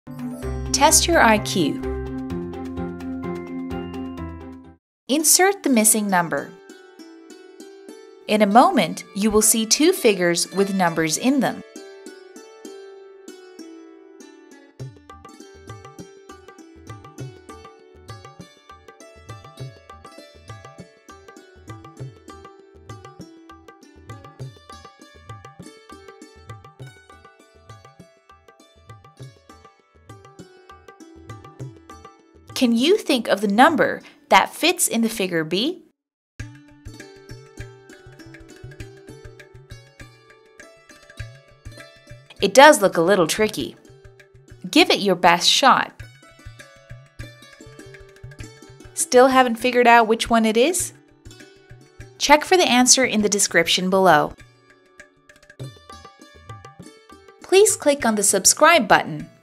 Test your IQ. Insert the missing number. In a moment, you will see two figures with numbers in them. Can you think of the number that fits in the figure B? It does look a little tricky. Give it your best shot. Still haven't figured out which one it is? Check for the answer in the description below. Please click on the subscribe button